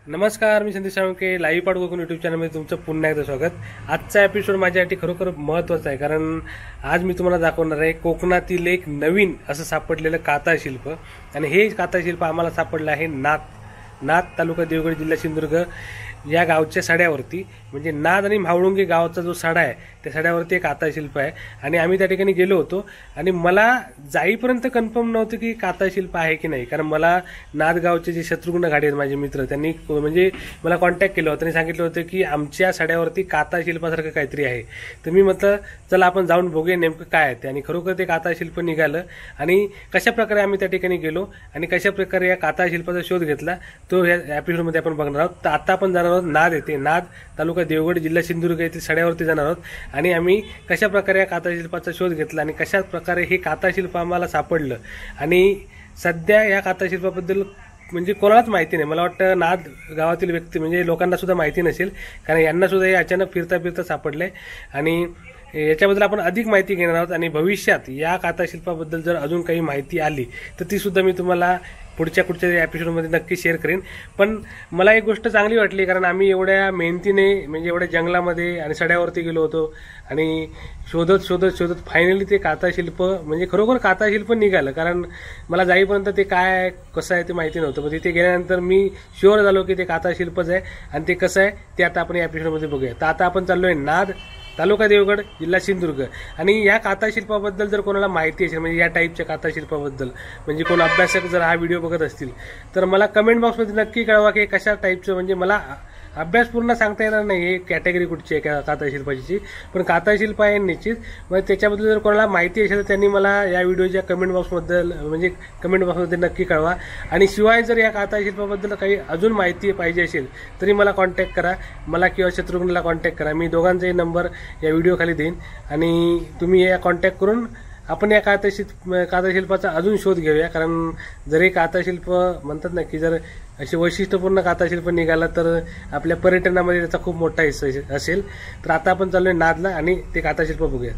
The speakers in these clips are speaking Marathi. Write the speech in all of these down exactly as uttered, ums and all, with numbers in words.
नमस्कार, मी संदीप साळुंके. लाईव्ह पाठ कोकण यूट्यूब चॅनलमध्ये तुमचं पुन्हा एकदा स्वागत. आजचा एपिसोड माझ्यासाठी खरोखर महत्त्वाचा आहे, कारण आज मी तुम्हाला दाखवणार आहे कोकणातील एक नवीन असं सापडलेलं काताशिल्प. आणि हे काताशिल्प आम्हाला सापडलं आहे नाथ नाथ तालुका देवगड जिल्हा सिंधुदुर्ग या गावच्या सड्यावरती. म्हणजे नाद आणि म्हावळुंगे गावाचा जो सडा आहे त्या सड्यावरती एक काताशिल्प आहे. आणि आम्ही त्या ठिकाणी गेलो होतो आणि मला जाईपर्यंत कन्फर्म नव्हतं की काताशिल्प आहे की नाही, कारण मला नादगावचे जे शत्रुघ्न घाडे आहेत माझे मित्र, त्यांनी म्हणजे मला कॉन्टॅक्ट केलं होतं आणि सांगितलं होतं की आमच्या सड्यावरती काताशिल्पासारखं काहीतरी आहे. तर मी म्हटलं चला आपण जाऊन बघूया नेमकं काय आहे ते. आणि खरोखर ते काताशिल्प निघालं. आणि कशा प्रकारे आम्ही त्या ठिकाणी गेलो आणि कशा प्रकारे या काताशिल्पाचा शोध घेतला तो या एपिसोडमध्ये आपण बघणार आहोत. तर आता आपण जाणार आहोत नाद येथे, नाद तालुका देवगड जिल्हा सिंधुदुर्ग येथील सड्यावरती जाणार आहोत. आणि आम्ही कशा प्रकारे या काताशिल्पाचा शोध घेतला आणि कशा प्रकारे हे काताशिल्प आम्हाला सापडलं. आणि सध्या या काताशिल्पाबद्दल म्हणजे कोणालाच माहिती नाही. मला वाटतं नाद गावातील व्यक्ती म्हणजे लोकांना सुद्धा माहिती नसेल, कारण यांना सुद्धा हे अचानक फिरता फिरता सापडलंय. आणि याच्याबद्दल आपण अधिक माहिती घेणार आहोत. आणि भविष्यात या काताशिल्पाबद्दल जर अजून काही माहिती आली तर ती सुद्धा मी तुम्हाला पुढच्या पुढच्या एपिसोडमध्ये नक्की शेअर करेन. पण मला एक गोष्ट चांगली वाटली, कारण आम्ही एवढ्या मेहनतीने म्हणजे एवढ्या जंगलामध्ये आणि सड्यावरती गेलो होतो आणि शोधत शोधत शोधत फायनली ते काताशिल्प म्हणजे खरोखर काताशिल्प निघालं. कारण मला जाईपर्यंत ते काय कसं आहे ते माहिती नव्हतं, पण तिथे गेल्यानंतर मी शुअर झालो की ते काताशिल्पच आहे. आणि ते कसं आहे ते आता आपण या एपिसोडमध्ये बघूया. तर आता आपण चाललोय नाद तालुका देवगड जिल्हा सिंधुदुर्ग. आणि या काताशिल्पाबद्दल जर कोणाला माहिती असेल म्हणजे या टाईपच्या काताशिल्पाबद्दल म्हणजे कोण अभ्यासक जर हा व्हिडिओ बघत असतील तर मला कमेंट बॉक्समध्ये नक्की कळवा की कशा टाईपचं. म्हणजे मला अभ्यास पूर्ण सांगता येणार नाही हे कॅटेगरी कुठची आहे का काताशिल्पाची, पण काताशिल्प आहे निश्चित. मग त्याच्याबद्दल जर कोणाला माहिती असेल तर त्यांनी मला या व्हिडिओच्या कमेंट बॉक्सबद्दल म्हणजे कमेंट बॉक्समध्ये नक्की कळवा. आणि शिवाय जर या काताशिल्पाबद्दल काही अजून माहिती पाहिजे असेल तरी मला कॉन्टॅक्ट करा, मला किंवा शत्रुघ्नला कॉन्टॅक्ट करा. मी दोघांचाही नंबर या व्हिडिओ खाली देईन आणि तुम्ही या कॉन्टॅक्ट करून आपण या काताशिल्प काताशिल्पाचा अजून शोध घेऊया. कारण जर हे काताशिल्प म्हणतात ना की जर असे वैशिष्ट्यपूर्ण काताशिल्प निघाला तर आपल्या पर्यटनामध्ये त्याचा खूप मोठा हिस्सा असेल. तर आता आपण चाललोय नादला आणि ते काताशिल्प बघूया.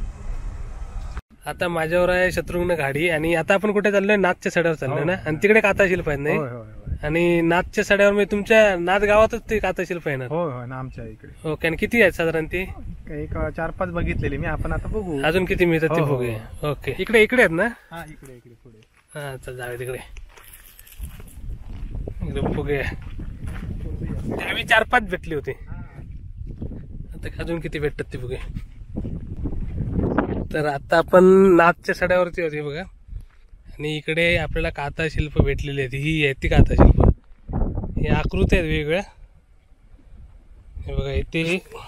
आता माझ्यावर आहे शत्रुघ्न घाडी आणि आता आपण कुठे चाललोय? नादच्या सड्यावर चाललोय ना. आणि तिकडे काताशिल्प आहेत नाही. आणि नादच्या सड्यावर म्हणजे तुमच्या नाद गावातच ते काताशिल्प आहे ना? हो हो ना, आमच्या इकडे. ओके. आणि किती आहेत साधारण ते? एक चार पाच बघितलेले मी, आपण आता बघू अजून किती मिळतात ते बघूया. ओके. इकडे इकडे आहेत ना? हा इकडे इकडे पुढे. हा चल जाऊया तिकडे इकडे बघूया. आम्ही चार पाच भेटली होती, आता अजून किती भेटतात ते बघूया. तर आता आपण नादच्या सड्यावरती होती बघा. आणि इकडे आपल्याला काताशिल्प भेटलेली आहेत. ही आहे ती काताशिल्प. हे आकृती आहेत वेगवेगळ्या. हे बघा इथे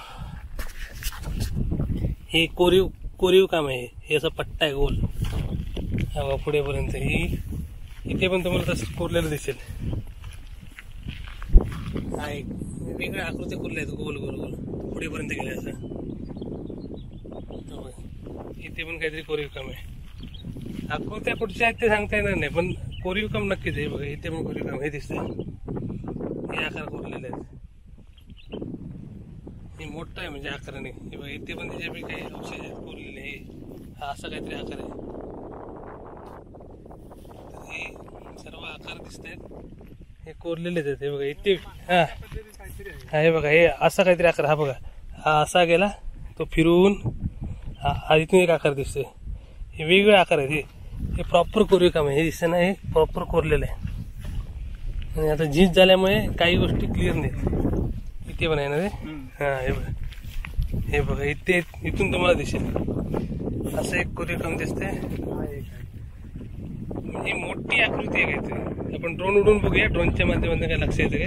हे कोरीव कोरीव काम आहे. हे असं पट्टा आहे गोल हा पुढेपर्यंत. ही इथे पण तुम्हाला तसं कोरलेलं दिसेल. हा एक वेगळ्या आकृती कोरल्या आहेत गोल गोल गोल पुढेपर्यंत गेले असं. इथे पण काहीतरी कोरीव काम आहे. आकृत्या कुठच्या आहेत ते सांगता येणार नाही, पण कोरीव काम नक्कीच आहे. बघा इथे पण कोरीव काम हे दिसतंय. हे आकार कोरलेले आहेत. हे मोठं आहे म्हणजे आकाराने. हे बघा इथे पण त्याच्या काही अवशेष आहेत कोरलेले. हे हा असा काहीतरी आकार आहे. हे सर्व आकार दिसत आहेत हे कोरलेलेच आहेत. हे बघा इथे हा हा हे बघा हे असा काहीतरी आकार. हा बघा हा असा गेला तो फिरून हा हा इथून एक आकार दिसतोय. हे वेगवेगळे आकार आहेत. हे हे प्रॉपर कोरीव काम आहे. हे दिसतं ना, हे प्रॉपर कोरलेलं आहे. आणि आता झीज झाल्यामुळे काही गोष्टी क्लिअर नाहीत. इथे पण आहे ना ते. हा हे बघा हे बघा इथे इथून तुम्हाला दिसेल असं एक कोरीव काम दिसतंय. ही मोठी आकृती आहे काहीतरी. आपण ड्रोन उडून बघूया, ड्रोनच्या माध्यमातून काय लक्ष येतं काय.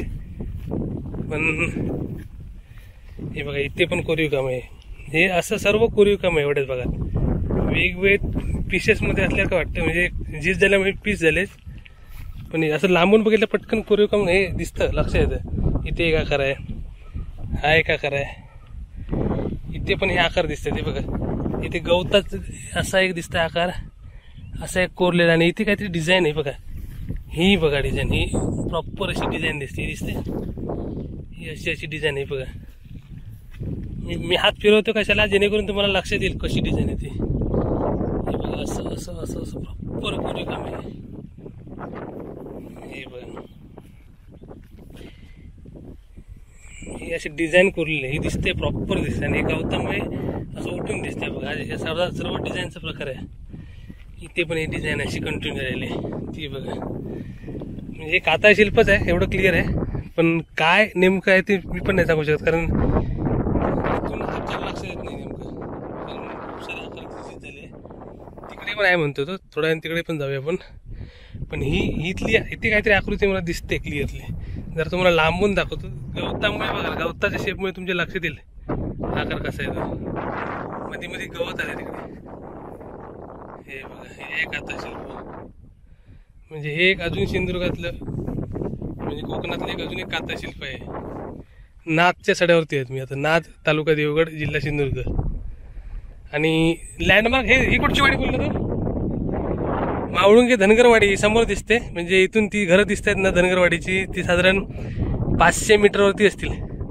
पण हे बघा इथे पण कोरीव काम आहे. हे असं सर्व कोरीव काम आहे एवढ्याच भागात. वेगवेगळे पीसेस मध्ये असल्या का वाटतं, म्हणजे झीज झाल्यामुळे पीस झाले. पण असं लांबून बघितलं पटकन कोरीव काम हे दिसतं, लक्ष येतं. इथे एक आकार आहे, हा एक आकार आहे. इथे पण हे आकार दिसतात. ते बघा इथे गवताच असा एक दिसतं आकार, असा एक कोरलेला. आणि इथे काहीतरी डिझाईन आहे बघा. ही बघा डिझाईन, ही प्रॉपर अशी डिझाईन दिसते. दिसते ही अशी अशी डिझाईन आहे बघा. मी मी हात फिरवतो कशाला, जेणेकरून तुम्हाला लक्षात येईल कशी डिझाईन आहे ती. हे बघा असं असं असं असं प्रॉपर कोरीव काम आहे. हे बघा ही अशी डिझाईन कोरलेली ही दिसते, प्रॉपर दिसते. आणि हे गवतामुळे असं उठून दिसते बघा. हे सर्व सर्व डिझाईनचा प्रकार आहे. इथे पण ही डिझाईन अशी कंटिन्यू झालेली ती बघा. म्हणजे काता शिल्पच आहे, एवढं क्लिअर आहे. पण काय नेमकं आहे ते मी पण नाही सांगू शकत, कारण इथून आकार लक्ष येत नाही नेमकं. कारण खूप सारे आकार दिसत झाले. तिकडे पण आहे म्हणतो तो, थोड्या वेळ तिकडे पण जाऊया आपण. पण ही इथली इथे काहीतरी आकृती मला दिसते क्लिअरली. जर तुम्हाला लांबून दाखवतो, गवतामुळे बघा, गवताच्या शेपमुळे तुमच्या लक्षात येईल आकार कसा आहे तो. मध्ये मध्ये गवत आले तिकडे. हे बघा, हे एक काता शिल्प. म्हणजे हे एक अजून सिंधुदुर्गातलं म्हणजे कोकणातलं एक अजून एक काता शिल्प आहे. नादच्या सड्यावरती आहेत मी आता. नाद, तालुका देवगड, जिल्हा सिंधुदुर्ग. आणि लँडमार्क हे ही कुठची वाडी बोललो तो? मावळुंगे धनगरवाडी समोर दिसते. म्हणजे इथून ती घरं दिसत आहेत ना धनगरवाडीची, ती साधारण पाचशे मीटरवरती असतील.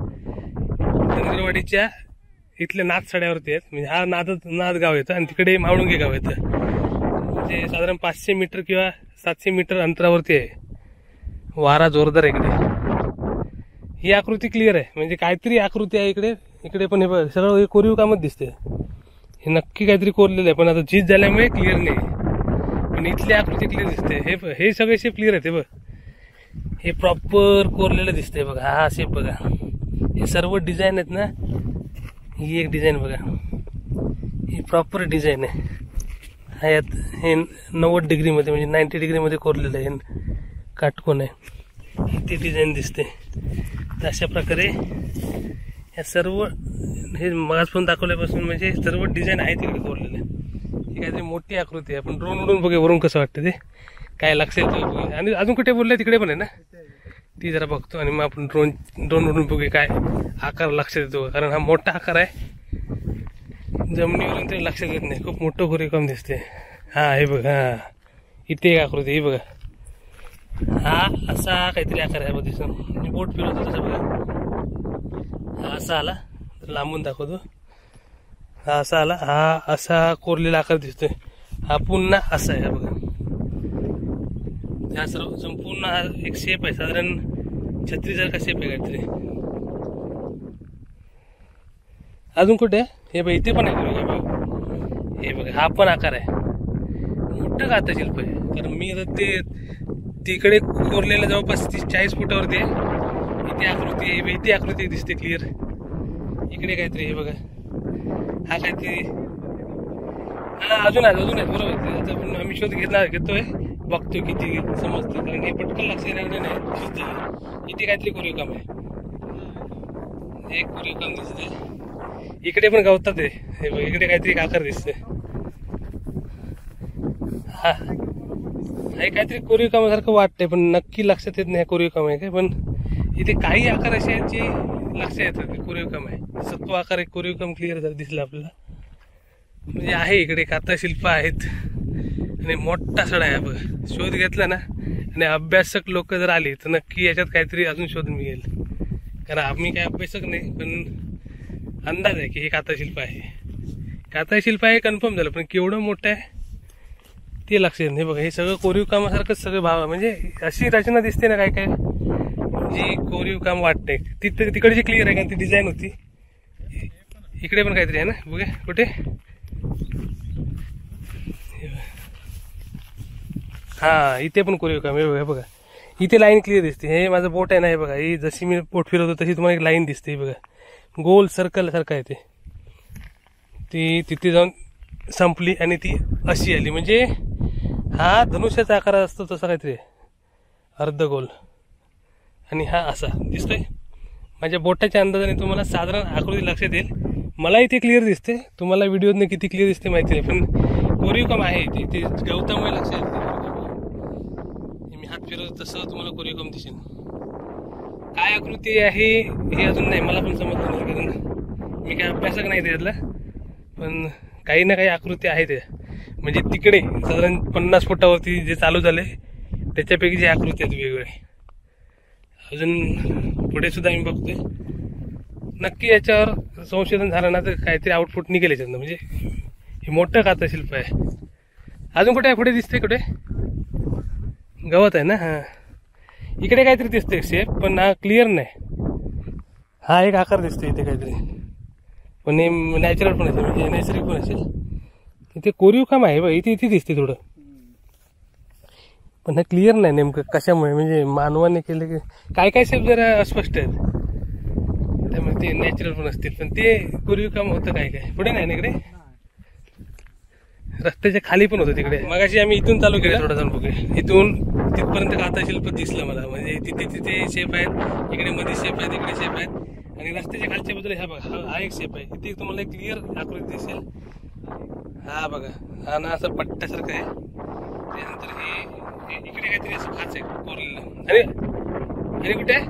धनगरवाडीच्या इथल्या नाद सड्यावरती आहेत. म्हणजे हा नाद नाद गाव येतं आणि तिकडे मावळुंगे गाव येतं. म्हणजे साधारण पाचशे मीटर किंवा सातशे मीटर अंतरावरती आहे. वारा जोरदार आहे इकडे. ही आकृती क्लिअर आहे, म्हणजे काहीतरी आकृती आहे इकडे. इकडे पण हे बघ, सगळं कोरीव कामच दिसते. हे नक्की काहीतरी कोरलेलं आहे, पण आता झीज झाल्यामुळे क्लिअर नाही. पण इथली आकृती क्लिअर दिसते. हे हे सगळे शेप क्लिअर आहेत. हे बघ, हे प्रॉपर कोरलेलं दिसतंय बघा. हा शेप बघा, हे सर्व डिझाईन आहेत ना. ही एक डिझाईन बघा, ही प्रॉपर डिझाईन आहे. ह्यात हे नव्वद डिग्रीमध्ये म्हणजे नाईन्टी डिग्रीमध्ये कोरलेलं आहे. काटकोन आहे, इथे डिझाईन दिसते. तर अशा प्रकारे ह्या सर्व हे मगाचपासून दाखवल्यापासून म्हणजे सर्व डिझाईन आहे तिकडे कोरलेले. ही काहीतरी मोठी आकृती आहे. आपण ड्रोन उडून बघूया वरून कसं वाटतं ते, काय लक्ष येतं. आणि अजून कुठे बोलले तिकडे पण आहे ना, ती जरा बघतो. आणि मग आपण ड्रोन ड्रोन उडून बघूया काय आकार लक्षात येतो. कारण हा मोठा आकार आहे, जमिनीवरून तरी लक्षात येत नाही. खूप मोठं कोरीवकाम दिसते. हा हे बघ, हा इथे एक आकृती ही बघा. हा असा काहीतरी आकार आहे बघ दिसून. मी बोट फिरवतो तसं बघा. हा असा आला, लांबून दाखवतो. हा असा आला, हा असा कोरलेला आकार दिसतोय. हा पुन्हा असा आहे बघा. हा सर्व संपूर्ण हा एक शेप आहे, साधारण छत्रीसारखा शेप आहे काहीतरी. अजून कुठे हे बघ, इथे पण आहे बघा. हे बघा, हा पण आकार आहे. मोठं काता शिल्प आहे. कारण मी आता ते तिकडे कोरलेलं जवळपास तीस चाळीस फुटावरती आहे. इथे आकृती आहे, इथे आकृती दिसते क्लिअर. इकडे काहीतरी हे बघा, हा काहीतरी. हा अजून आहे, अजून आहे बरोबर. आता पण आम्ही शोध घेतला घेतोय, बघतोय किती समजतं. कारण हे पटकन लक्ष येणार नाही. इथे काहीतरी कोरीव काम आहे, एक कोरीव काम दिसते. इकडे पण गवतात आहे. हे बघ, इकडे काहीतरी आकार दिसते. हा हे काहीतरी कोरीव कामासारखं वाटतंय, पण नक्की लक्षात येत नाही कोरीव काम आहे काय. पण इथे काही आकार असे आहेत जे लक्षात येतात कोरीव काम आहे. जसं तो आकार एक कोरीव काम क्लिअर झालं दिसलं आपल्याला. म्हणजे आहे इकडे काता शिल्प आहेत आणि मोठा सडा आहे बघ. शोध घेतला ना आणि अभ्यासक लोक जर आले तर नक्की याच्यात काहीतरी अजून शोध मिळेल. कारण आम्ही काही अभ्यासक नाही, पण अंदाज आहे की हे काता शिल्प आहे. काता शिल्प आहे कन्फर्म झालं, पण केवढं मोठं आहे ते लक्षात नाही बघा. हे सगळं कोरीव कामासारखंच सगळं भाव, म्हणजे अशी रचना दिसते ना काय काय जी कोरीव काम वाटते. ती तिकडची क्लिअर आहे, कारण ती डिझाईन होती. इकडे पण काहीतरी आहे ना बघा. कुठे हा इथे पण कोरीव काम आहे बघा. बघा इथे लाईन क्लिअर दिसते. हे माझं बोट आहे ना, हे बघा. ही जशी मी बोट फिरवतो तशी तुम्हाला एक लाईन दिसते बघा. गोल सर्कल सारखं आहे ते. ती तिथे जाऊन संपली आणि ती अशी आली. म्हणजे हा धनुष्याचा आकार असतो तसा काहीतरी अर्धगोल. आणि हा असा दिसतोय. माझ्या बोटाच्या अंदाजाने तुम्हाला साधारण आकृती लक्षात येईल. मला इथे क्लिअर दिसते, तुम्हाला व्हिडिओने किती क्लिअर दिसते माहिती नाही, पण कोरीव काम आहे इथे. ते गवतामुळे लक्षात येते. मी हात फिरवतो तसं तुम्हाला कोरीव काम दिसेल. काय आकृती आहे हे अजून नाही मला पण समजलं नाही, कारण मी काय अभ्यासक नाही त्यातला. पण काही ना काही आकृती आहे त्या. म्हणजे तिकडे साधारण पन्नास फुटावरती जे चालू झाले त्याच्यापैकी जे आकृती आहेत वेगवेगळे. अजून पुढे सुद्धा मी बघतोय. नक्की याच्यावर संशोधन झालं ना तर काहीतरी आउटपुट निघेल याच्यातनं. म्हणजे हे मोठं काता शिल्प आहे. अजून कुठे आहे पुढे दिसते? कुठे गवत आहे ना. हां इकडे काहीतरी दिसते शेप, पण हा क्लिअर नाही. हा एक आकार दिसतो इथे काहीतरी, पण नॅचरल पण असेल म्हणजे नैसर्गिक पण असेल. इथे कोरीव काम आहे बघ, इथे इथे दिसते थोडं, पण हे क्लिअर नाही नेमकं कशामुळे, म्हणजे मानवाने केले की काय काय शेप जरा अस्पष्ट आहेत, त्यामुळे ते नॅचरल पण असतील, पण ते कोरीव काम होतं काय काय. पुढे नाही ना इकडे, रस्त्याच्या खाली पण होतं तिकडे. मगाशी आम्ही इथून चालू केलं थोडं जाऊन बघूया, इथून तिथपर्यंत काता शिल्प दिसलं मला, म्हणजे तिथे तिथे शेप आहेत, इकडे मध्ये शेप आहेत, इकडे शेप आहेत, आणि रस्त्याच्या खालच्या बाजूला ह्या बघा हा एक शेप आहे, इथे तुम्हाला क्लिअर आकृती दिसेल. हा बघा, हा ना असं पट्ट्यासारखं आहे. त्यानंतर हे इकडे काहीतरी असं खाच आहे कोरलेलं, अरे अरे कुठे आहे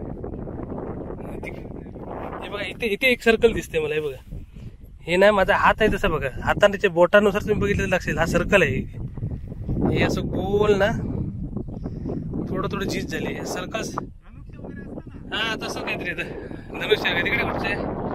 हे बघा, इथे इथे एक सर्कल दिसते मला. हे बघा, हे ना माझा हात आहे तसं बघा, हाताच्या बोटानुसार तुम्ही बघितलं लक्षात, हा सर्कल आहे. हे असं गोल ना थोडं थोडं झीज झाली सर्कस, हा तसं काहीतरी धनुष्य आहे तिकडे कुठचे.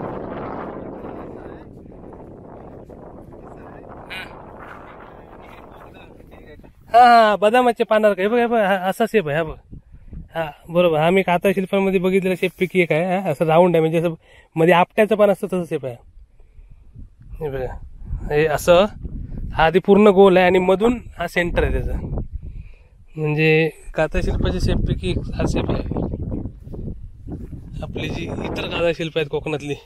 हा हा बदामाचे पानार काय बघा, बघा असा शेप आहे. हा बघ, हा बरोबर, हा मी काता शिल्पांमध्ये बघितलेला शेप पैकी एक आहे. हा असं राऊंड आहे, म्हणजे असं मध्ये आपट्याचं पान असतं तसं शेप आहे. हे बघा, हे असं हा आधी पूर्ण गोल आहे आणि मधून हा सेंटर आहे त्याचा, म्हणजे काता शिल्पाच्या शेप पैकी हा शेप आहे. आपली जी इतर काता शिल्प आहेत कोकणातली,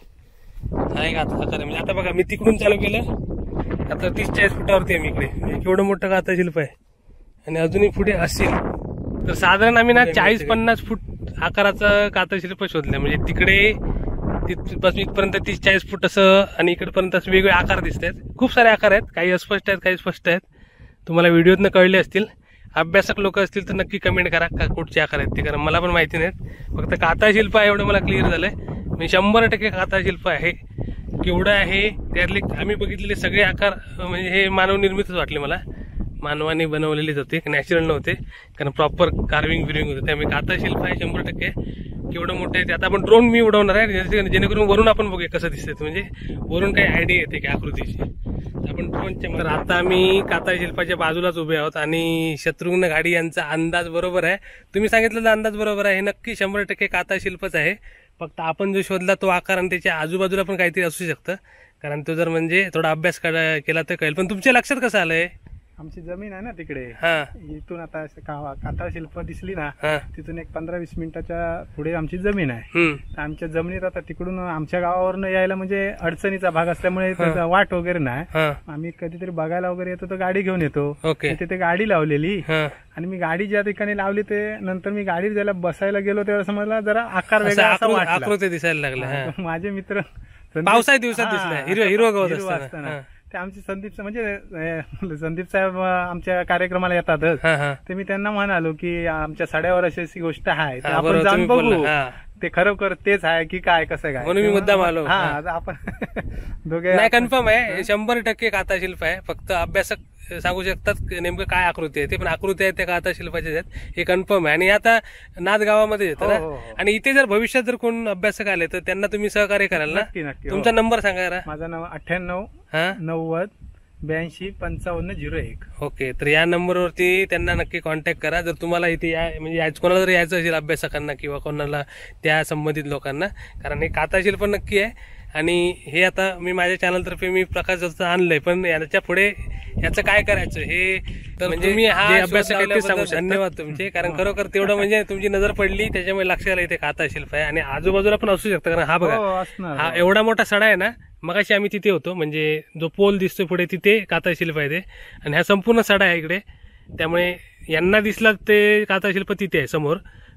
हा एक आता आकार आहे. म्हणजे आता बघा मी तिकडून चालू केलं, आता तीस चाळीस फुटावरती आहे मी इकडे, केवढं मोठं काता शिल्प आहे, आणि अजूनही पुढे असेल तर साधारण आम्ही ना चाळीस पन्नास फूट आकाराचं काता शिल्प शोधलं. म्हणजे तिकडे तिथपासून इथपर्यंत तीस चाळीस फूट असं, आणि इकडपर्यंत असं वेगवेगळे आकार दिसत आहेत. खूप सारे आकार आहेत, काही अस्पष्ट आहेत, काही स्पष्ट आहेत, तुम्हाला व्हिडिओतनं कळले असतील. अभ्यासक लोक असतील तर नक्की कमेंट करा का कुठचे आकार आहेत ते, कारण मला पण माहिती नाहीत. फक्त काता शिल्प आहे एवढं मला क्लिअर झालंय, मी शंभर टक्के काता शिल्प आहे. केवढं आहे त्यातले आम्ही बघितलेले सगळे आकार म्हणजे हे मानव निर्मितच वाटले मला, मानवाने बनवलेलेच होते, नॅचरल नव्हते, कारण प्रॉपर कार्विंग बिर्विंग होतं. त्यामुळे काता शिल्प आहे शंभर टक्के. केवढं मोठं आहे ते आता आपण ड्रोन मी उडवणार आहे, जेणेकरून वरून आपण बघूया कसं दिसतंय, म्हणजे वरून काही आयडिया येते की आकृतीची. आपण ड्रोनच्या तर आता आम्ही काता शिल्पाच्या बाजूलाच उभे आहोत, आणि शत्रुघ्न घाडी यांचा अंदाज बरोबर आहे. तुम्ही सांगितलेला अंदाज बरोबर आहे, हे नक्की शंभर टक्के काता शिल्पच आहे. फक्त आपण जो शोधला तो आकार आणि त्याच्या आजूबाजूला पण काहीतरी असू शकतं, कारण तो जर म्हणजे थोडा अभ्यास केला तर कळेल. पण तुमच्या लक्षात कसं आलंय? आमची जमीन आहे ना तिकडे, हा इथून आता काता शिल्प दिसली ना, हा तिथून एक पंधरा वीस मिनिटाच्या पुढे आमची जमीन आहे. हम्म आमच्या जमिनीत आता तिकडून आमच्या गावावरून यायला म्हणजे अडचणीचा भाग असल्यामुळे हा. त्याचा वाट वगैरे नाही. हा आम्ही कधीतरी बघायला वगैरे येतो तर गाडी घेऊन येतो. ओके. तिथे गाडी लावलेली, हा आणि मी गाडी ज्या ठिकाणी लावली ते नंतर मी गाडी ज्याला बसायला गेलो तेव्हा समजला जरा आकार असं वेगळा असा आकृ- वाटला. आकृती दिसायला लागल्या. हा, हा. तर माझे मित्र संदीप- पावसाळ्यात दिवसात हा, दिसल्या, हिरवं हिरवं गवत हिरवं असताना. असताना. हा. ते आमचे संदीप म्हणजे अं, संदीप साहेब अं, आमच्या कार्यक्रमाला येतातच. हा हा ते मी त्यांना म्हणालो की आमच्या साड्यावर अशी अशी गोष्ट आहे, तर हा, आपण बरोबर, जाऊन तुम्ही बघू बोलला. हा. ते खरोखर तेच आहे की काय कसं काय. म्हणून मी मुद्दाम आलो. हा हा. आता आपण दोघे नाही कन्फर्म आहे, शंभर टक्के काता शिल्प आहे. फक्त अभ्यासक सांगू शकतात नेमकं काय आकृती आहे ते, पण आकृती आहे त्या काता शिल्पाच्या आहेत हे कन्फर्म आहे. आणि आता नाथ गावामध्ये येतं हो, ना, हो, हो. आणि इथे जर भविष्यात जर कोण अभ्यासक आले तर त्यांना तुम्ही सहकार्य कराल ना? नक्की नक्की. तुमचा हो. नंबर सांगा जरा. माझा नाव अठ्ठ्याण्णव हा नव्वद ब्याऐंशी पंचावन्न झिरो एक. ओके, तर या नंबरवरती त्यांना नक्की कॉन्टॅक्ट करा जर तुम्हाला इथे या म्हणजे याच कोणाला जर यायचं असेल अभ्यासकांना किंवा कोणाला त्या संबंधित लोकांना, कारण हे काता शिल्प नक्की आहे. आणि हे आता मी माझ्या चॅनलतर्फे मी प्रकाश दत्त आणलंय, पण याच्या पुढे याचं काय करायचं हे तर म्हणजे मी हा अभ्यासक आहे ते सांगू शकतो. धन्यवाद तुमचे, कारण खरोखर तेवढं म्हणजे तुमची नजर पडली त्याच्यामुळे लक्षात आलं इथे काता शिल्प आहे. आणि आजूबाजूला पण असू शकतं, कारण हा हो, बघा असणार. हा एवढा मोठा सडा आहे ना, मगाशी आम्ही तिथे होतो म्हणजे जो पोल दिसतोय पुढे तिथे काता शिल्प आहे ते, आणि हा संपूर्ण सडा आहे इकडे. त्यामुळे यांना दिसला ते काता शिल्प तिथे आहे समोर,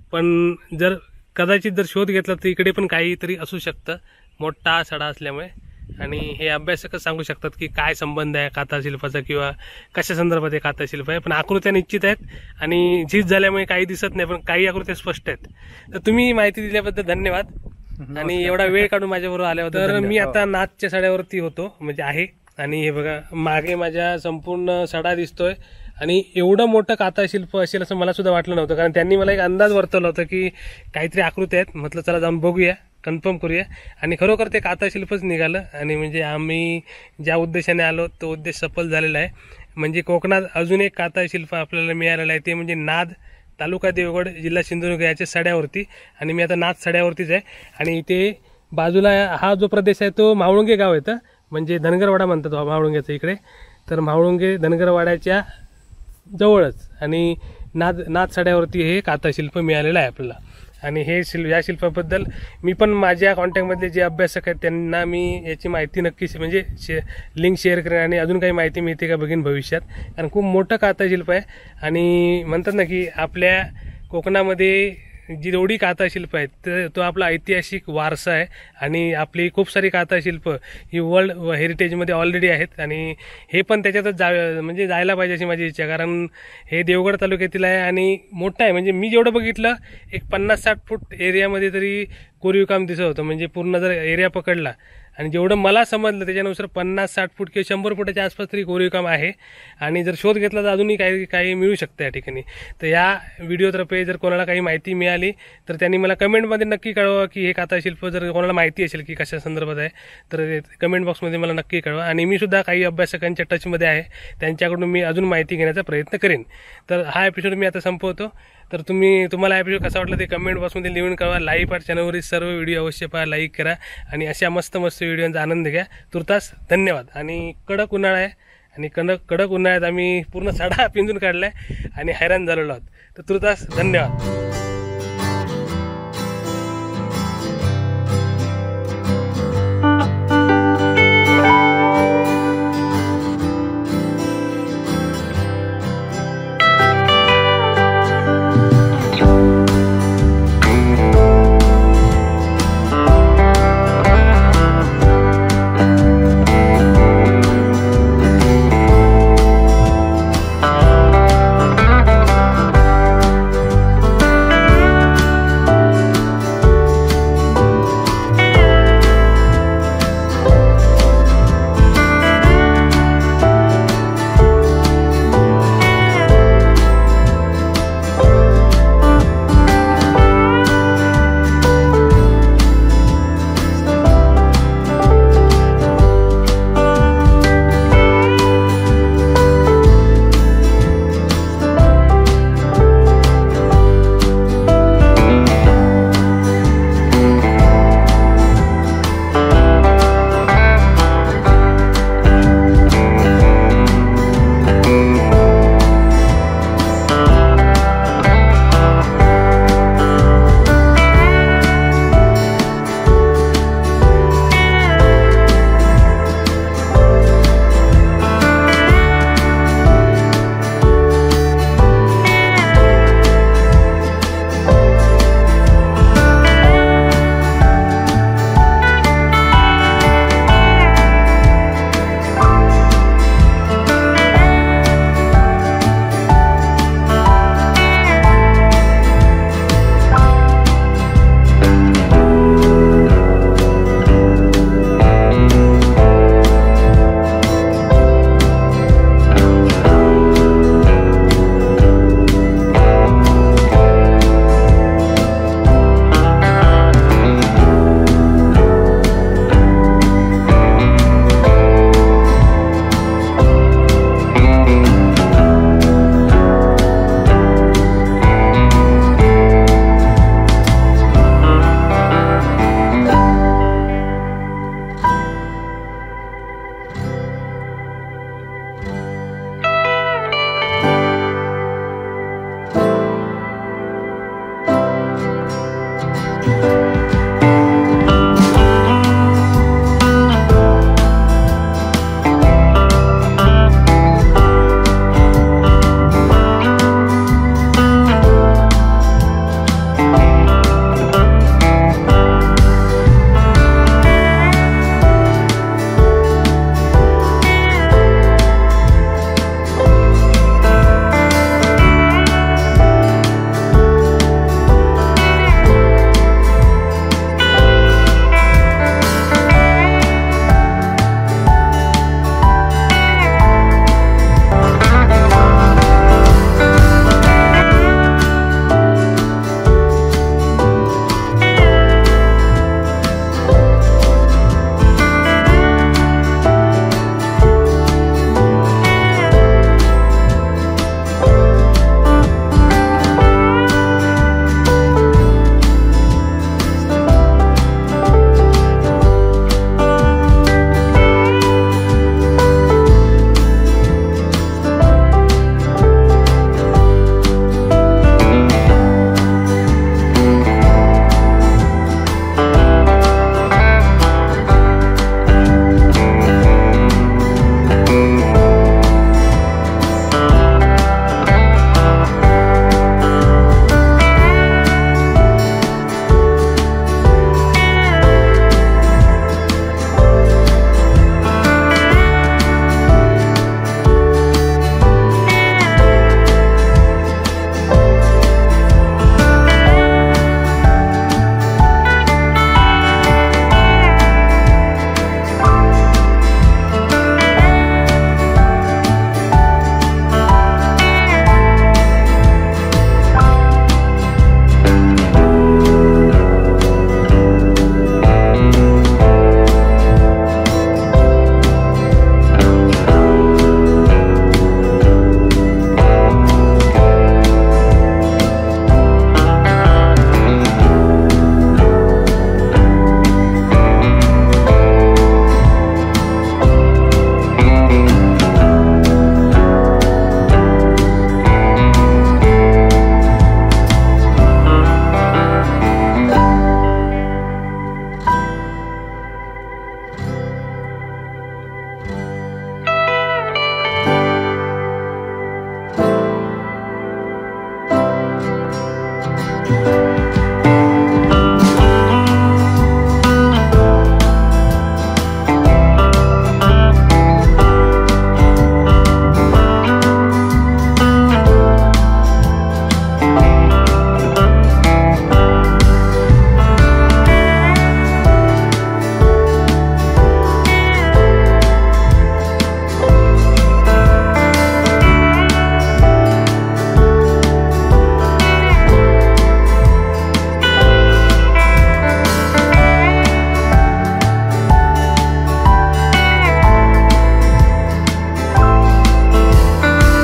पण जर कदाचित जर शोध घेतला तर इकडे पण काहीतरी असू शकतं, मोठा सडा असल्यामुळे. आणि हे अभ्यासकच सांगू शकतात की काय संबंध आहे काता शिल्पाचा किंवा कशा संदर्भात हे काता शिल्प आहे. पण आकृत्या निश्चित आहेत आणि झीज झाल्यामुळे काही दिसत नाही, पण काही आकृत्या स्पष्ट आहेत. तर तुम्ही माहिती दिल्याबद्दल धन्यवाद, आणि एवढा वेळ काढून माझ्याबरोबर आल्याबद्दल. तर मी आता नाथच्या सड्यावरती होतो म्हणजे आहे, आणि हे बघा मागे माझ्या संपूर्ण सडा दिसतोय, आणि एवढं मोठं काता शिल्प असेल असं मला सुद्धा वाटलं नव्हतं, कारण त्यांनी मला एक अंदाज वर्तवला होता की काहीतरी आकृती आहेत. म्हटलं चला जाऊन बघूया, कन्फर्म करूया, आणि खरोखर ते काता शिल्पच निघालं. आणि म्हणजे आम्ही ज्या उद्देशाने आलो तो उद्देश सफल झालेला आहे. म्हणजे कोकणात अजून एक काता शिल्प आपल्याला मिळालेलं आहे, ते म्हणजे नाद तालुका देवगड, जिल्हा सिंधुदुर्ग याच्या सड्यावरती. आणि मी आता नाथ सड्यावरतीच आहे. आणि इथे बाजूला हा जो प्रदेश आहे तो मावळुंगे गाव येतं, म्हणजे धनगरवाडा म्हणतात मावळुंग्याचं इकडे. तर मावळुंगे धनगरवाड्याच्या जवळच आणि नाथ नाथ सड्यावरती हे काथाशिल्प मिळालेलं आहे आपल्याला. आणि हे शिल्प या शिल्पाबद्दल मी पण माझ्या कॉन्टॅक्टमधले जे अभ्यासक आहेत त्यांना मी याची माहिती नक्कीच म्हणजे शे लिंक शेअर करेन आणि अजून काही माहिती मिळते का बघीन भविष्यात. कारण खूप मोठं काथाशिल्प आहे. आणि म्हणतात ना की आपल्या कोकणामध्ये जी जेवढी काथाशिल्प आहेत तर तो आपला ऐतिहासिक वारसा आहे. आणि आपली खूप सारी काथाशिल्प ही वर्ल्ड हेरिटेजमध्ये ऑलरेडी आहेत. आणि हे पण त्याच्यातच जा म्हणजे जायला पाहिजे अशी माझी इच्छा. कारण हे देवगड तालुक्यातील आहे आणि मोठं आहे. म्हणजे मी जेवढं बघितलं एक पन्नास साठ फूट एरियामध्ये तरी कोरीव काम दिसत होतं. म्हणजे पूर्ण जर एरिया पकडला आणि जेवढं मला समजलं त्याच्यानुसार पन्नास साठ फूट किंवा शंभर फुटाच्या आसपास तरी कोरीव काम आहे. आणि जर शोध घेतला तर अजूनही काही काही मिळू शकतं या ठिकाणी. तर या व्हिडिओतर्फे जर कोणाला काही माहिती मिळाली तर त्यांनी मला कमेंटमध्ये नक्की कळवा की हे काथाशिल्प जर कोणाला माहिती असेल की कशा संदर्भात आहे तर कमेंट बॉक्समध्ये मला नक्की कळवा. आणि मी सुद्धा काही अभ्यासकांच्या टचमध्ये आहे, त्यांच्याकडून मी अजून माहिती घेण्याचा प्रयत्न करेन. तर हा एपिसोड मी आता संपवतो. तर तुम्ही तुम्हाला एपिसोड कसा वाटला ते कमेंट बॉक्समध्ये लिहून कळवा. लाईव्ह आर्ट चॅनलवरील सर्व व्हिडिओ अवश्य पहा, लाईक करा आणि अशा मस्त मस्त व्हिडिओचा आनंद घ्या. तुर्तास धन्यवाद. आणि कडक उन्हाळा आहे आणि कडक कडक उन्हाळ्यात आम्ही पूर्ण सडा पिंजून काढला आहे आणि हैराण झालेलो आहोत. तर तुर्तास धन्यवाद. you.